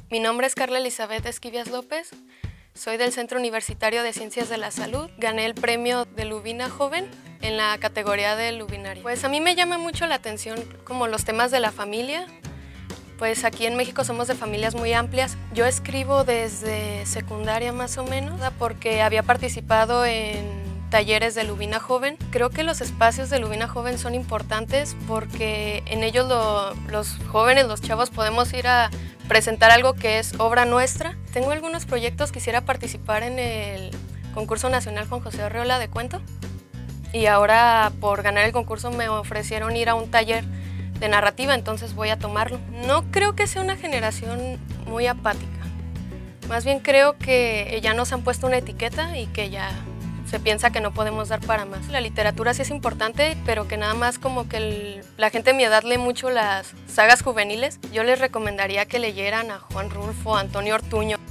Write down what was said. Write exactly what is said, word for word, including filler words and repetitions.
Mi nombre es Carla Elizabeth Esquivias López, soy del Centro Universitario de Ciencias de la Salud. Gané el premio de Lubina Joven en la categoría de Lubinaria. Pues a mí me llama mucho la atención como los temas de la familia. Pues aquí en México somos de familias muy amplias. Yo escribo desde secundaria más o menos, porque había participado en talleres de Lubina Joven. Creo que los espacios de Lubina Joven son importantes porque en ellos lo, los jóvenes, los chavos, podemos ir a presentar algo que es obra nuestra. Tengo algunos proyectos, quisiera participar en el concurso nacional Juan José Arreola de cuento y ahora por ganar el concurso me ofrecieron ir a un taller de narrativa, entonces voy a tomarlo. No creo que sea una generación muy apática, más bien creo que ya nos han puesto una etiqueta y que ya se piensa que no podemos dar para más. La literatura sí es importante, pero que nada más como que el, la gente de mi edad lee mucho las sagas juveniles. Yo les recomendaría que leyeran a Juan Rulfo, a Antonio Ortuño.